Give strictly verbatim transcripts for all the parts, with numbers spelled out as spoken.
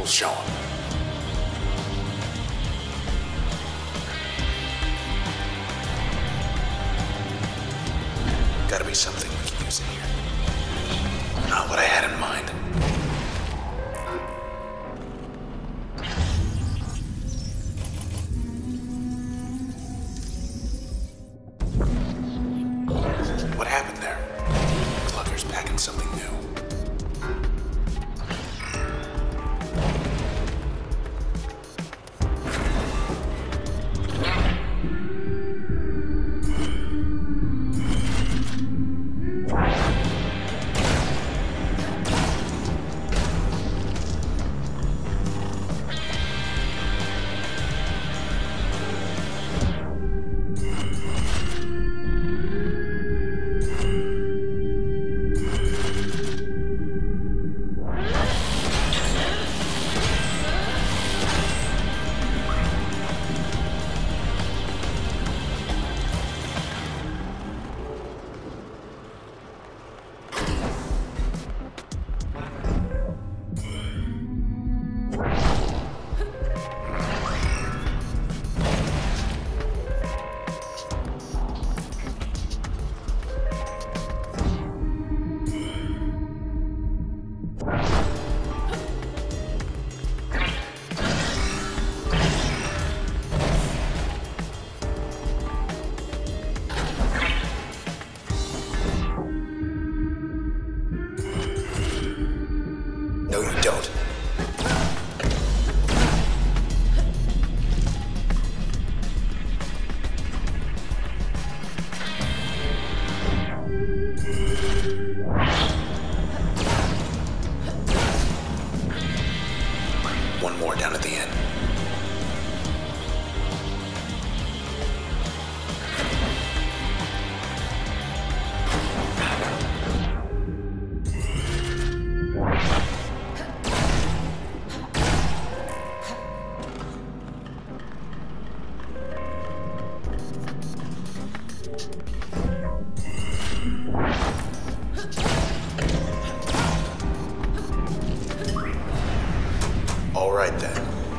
We'll show him. Gotta be something we can use in here. Not what I had in mind. What happened there? Clucker's packing something new. No, you don't. One more down at the end. All right then.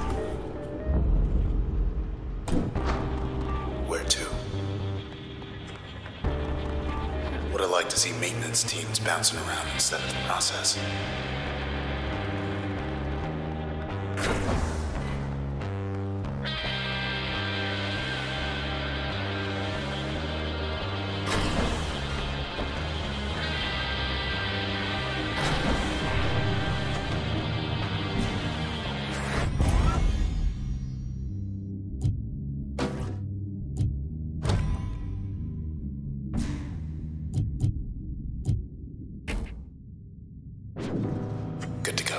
Where to? Would I like to see maintenance teams bouncing around instead of the process? Good to go.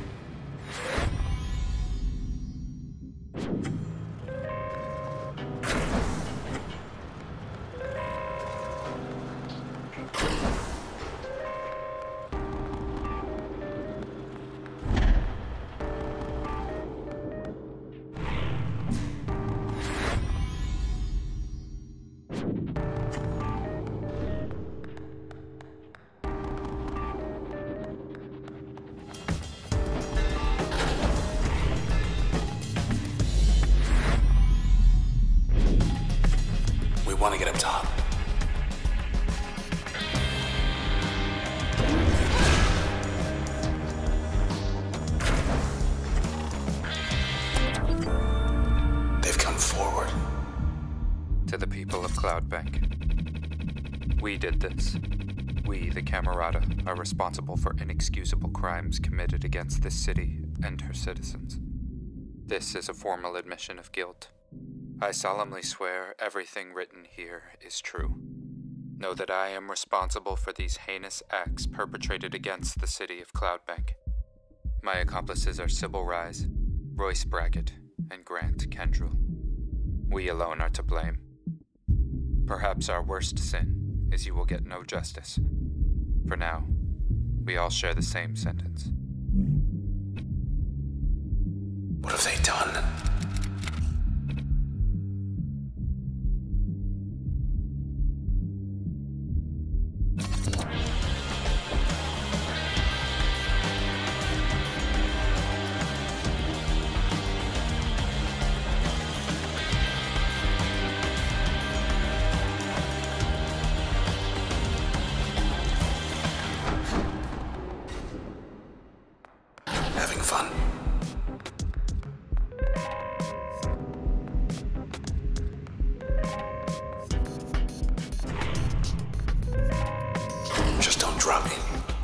We want to get up top. They've come forward. To the people of Cloudbank, we did this. We, the Camerata, are responsible for inexcusable crimes committed against this city and her citizens. This is a formal admission of guilt. I solemnly swear everything written here is true. Know that I am responsible for these heinous acts perpetrated against the city of Cloudbank. My accomplices are Sybil Rise, Royce Brackett, and Grant Kendrell. We alone are to blame. Perhaps our worst sin is you will get no justice. For now, we all share the same sentence. What have they done? dropping.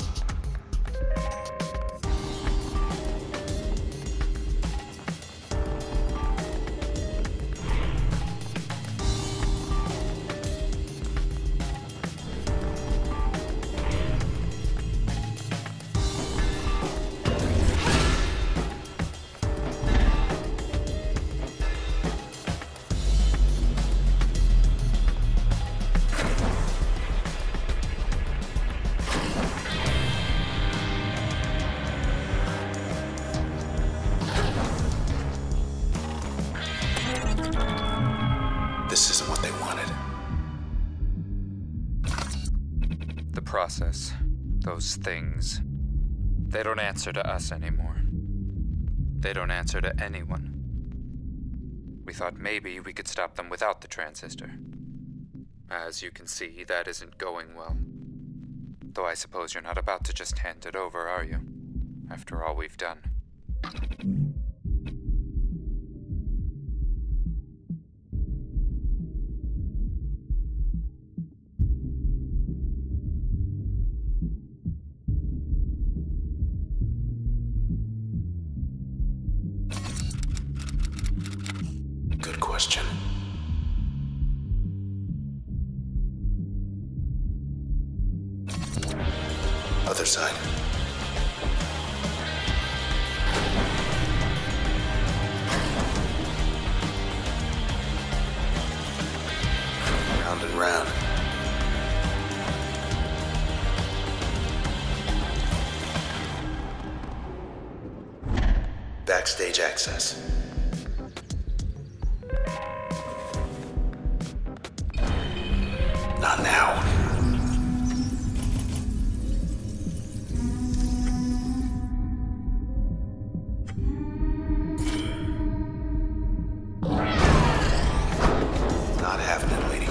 This isn't what they wanted. The process, those things, they don't answer to us anymore. They don't answer to anyone. We thought maybe we could stop them without the transistor. As you can see, that isn't going well. Though I suppose you're not about to just hand it over, are you? After all we've done. Good question. Other side. Round and round. Backstage access. Not now. Not having it, lady.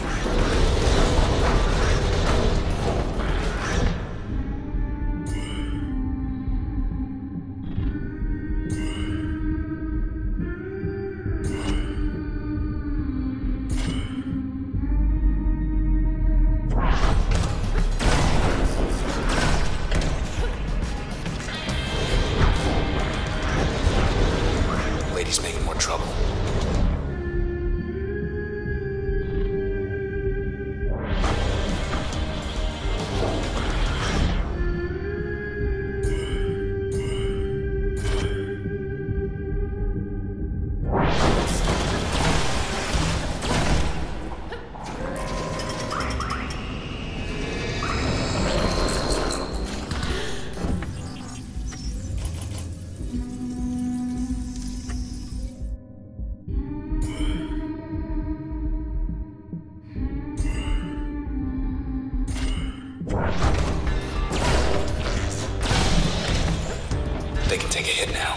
Lady's making more trouble. They can take a hit now.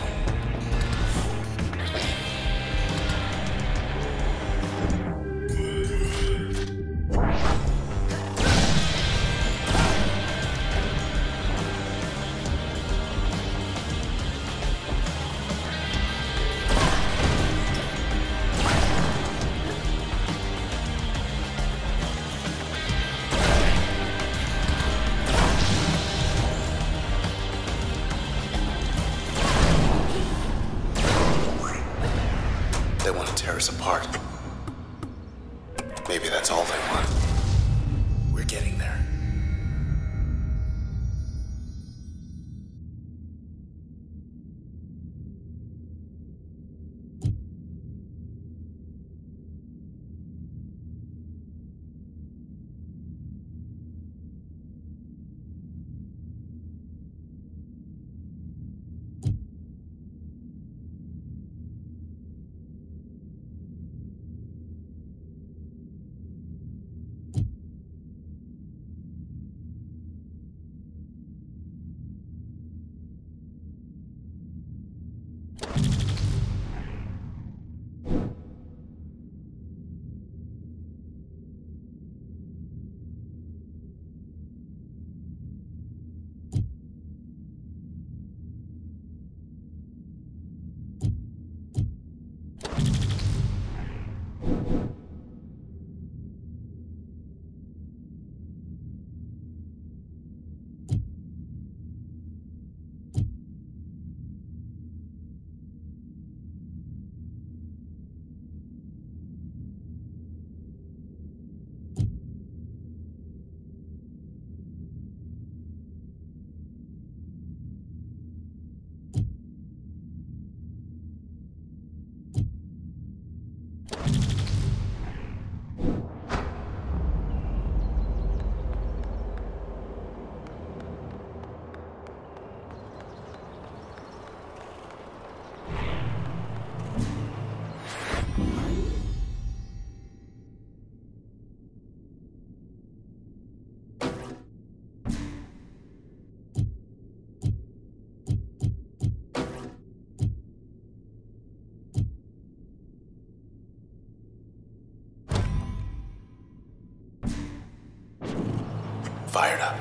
They want to tear us apart. Maybe that's all they want. We're getting there. Fired up.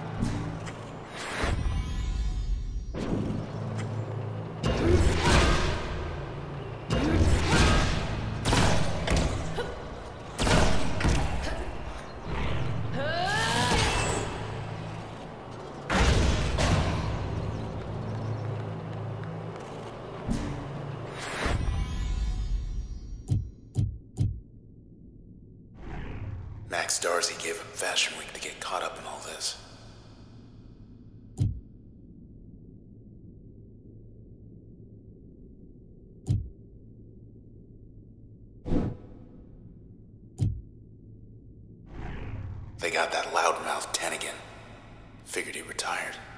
Max Darcy gave up Fashion Week to get caught up in all this. They got that loudmouth ten again. Figured he retired.